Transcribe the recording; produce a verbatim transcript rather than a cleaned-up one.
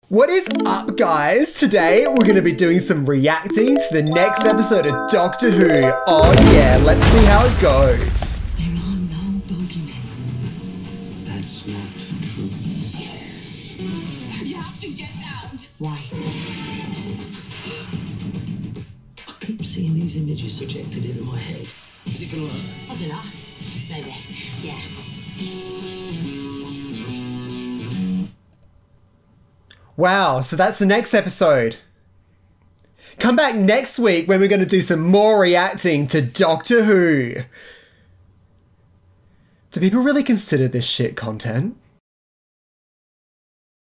What is up, guys? Today we're going to be doing some reacting to the next episode of Doctor Who. Oh yeah, let's see how it goes. There are no bogeymen. That's not true. You have to get out. Why? I keep seeing these images projected into my head. Is it gonna work? I don't know. Maybe. Yeah. Wow, so that's the next episode. Come back next week when we're going to do some more reacting to Doctor Who. Do people really consider this shit content?